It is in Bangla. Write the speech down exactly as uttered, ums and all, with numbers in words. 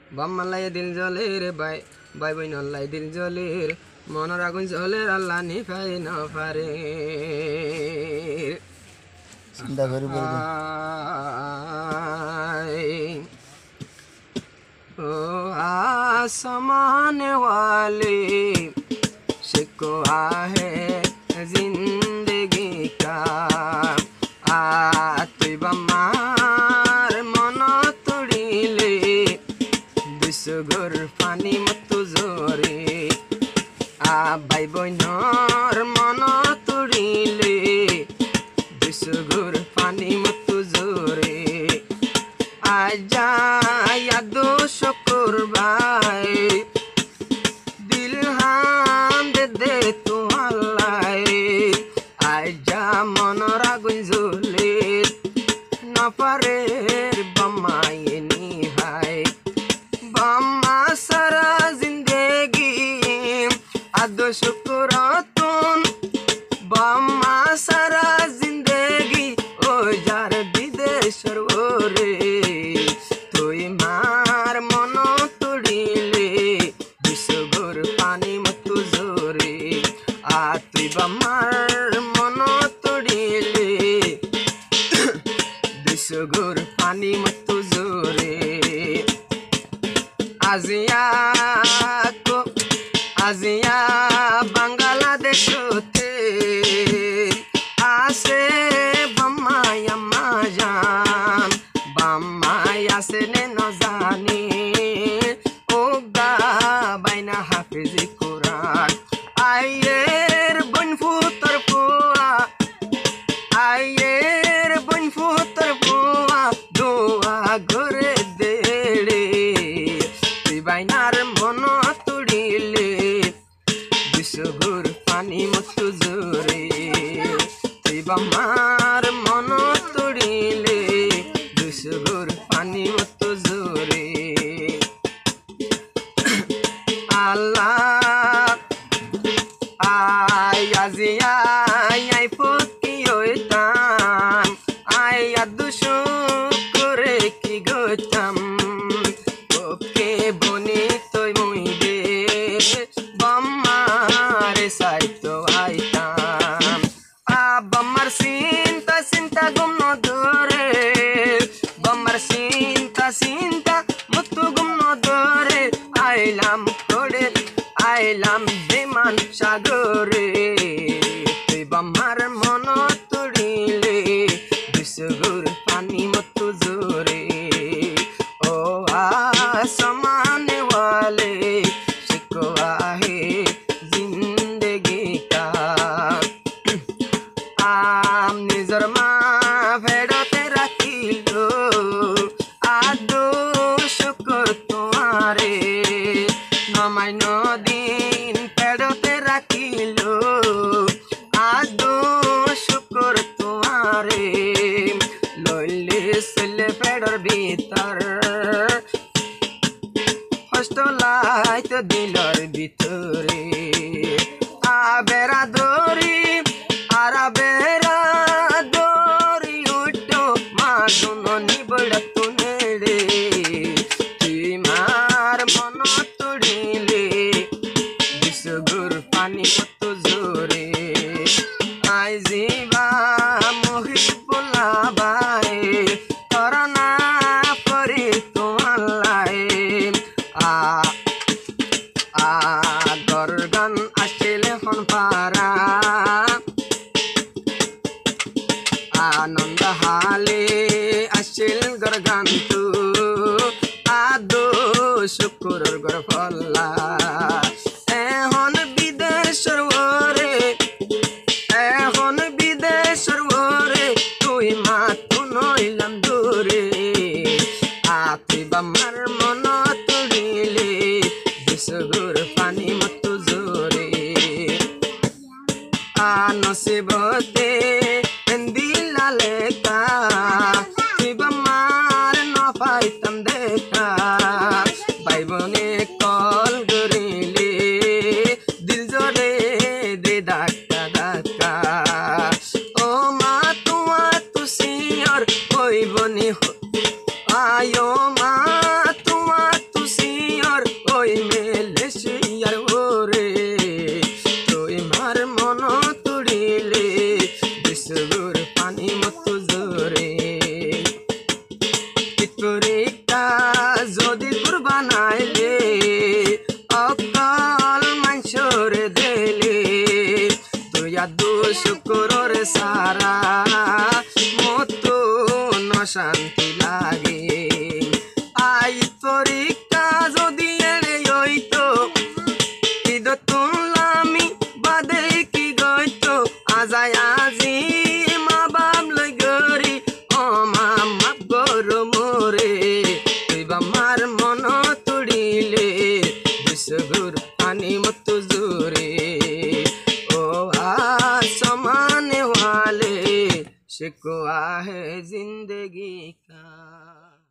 বাম্মালাই দিল জলের বাই বাই বই নল্লাই দিল জলের মনের আগুন জলের আল্লাহ নিভাই না পারে চিন্তা করে বলবেন ओ आसमान वाले शिकवा है जिंदगी का आती बमार मन तुड़ीले बिसुगुर पानी मत जोरे आ भाई बहनर मन तुड़ीले बिसुगुर पानी मत जोरे आजा यादो शुक्र भाई दिल हाम दे दे तू अल्लाह आजा मन रागुन जुले न पारे बम्माए नी भाई बम्मा सारा जिंदगी आदो शुक्र तुम बम्मा सारा जिंदगी ओ जार विदेशर ओरे তুই মার মন তুড়িলে বিশ্বগুর পানি মতো জোরে আ তুই বামার মন তুড়িলে বিশ্বগুর পানি মতো জোরে আজিয়া কো আজিয়া বাংলাদেশতে আসে বাম্মায়া মাজান বাম্মায়া সেনে নজানি ও গা বাইনা হাফিজি কোরআন আয়ের বনফুতর পুয়া আয়ের বনফুতর পুয়া দোয়া ঘরে দেড়ে তুই বাইনার মন তুড়িলে বিশ্বগুর পানি মতো জোরে তুই বামার মন তুড়িলে বিশ্বগুর পানি মতো জোরে আল্লাহ আয় আজিয়া আই ফকি হইতাম আই আদুশু করে কি গতাম ওকে বনি তুই মুইবে বাম্মারে সাইতো আইতাম আ বাম্মার চিন্তা চিন্তা গুম ন ধরে বাম্মার চিন্তা চিন্তা মতো গুম ন ধরে আইলাম করে আইলাম বিমান সাগরে তুই বাম্মার মন তুড়িলে বিশ্বগুর পানি মতো জোরে ও आसमान वाले शिकवा है जिंदगी का आम निजर मा भेड़ते राखिलो आदो शुक्र तुम्हारे नमाय नदीन पेड़ते राखिलो आदो शुक्र तुम्हारे लैले सेले पेड़र भीतर কষ্ট লাইত দিলর ভিতরে আবেরা দরি আর বেরা দরি উঠো মাগুন নিবড় তুনেড়ে তুই মার মন তুড়িলে বিশ্বগুর পানি মত জোরে আই জিবা মহিবুল্লা বাই করোনা পরে তোমার আ আ গরগান আসলে হন পারা আনন্দ হালে আসিল গরগান তু আদো শুকুরর গর ফল্লা এখন বিদেশর ওরে এখন বিদেশর ওরে তুই মা তু নইলাম দূরে আতি বামার মন তুড়িলে বিশ্বগুর পানি মতো জোরে আ নসিবতে দিলালে কা তুই বামার ন পাইতাম দেখা ভাই বনে কল গরিলে দিল জোরে দে ধাক্কা ধাক্কা ও মা তোমা তুসি আর ওই বনি আয়ো মা তোমা তুসি শান্তি লাগে। আই পরীক্ষা যদি এড়ে হইতো ঈদ তুললামি বাদে কি গইতো আজাই আজি মা বাপ লই গরি ও মা মাপ গরো মোরে তুই বামার মন তুড়িলে বিশ্বগুর পানি মতো জোরে ও आसमाने वाले शिकवा है जिंदगी का।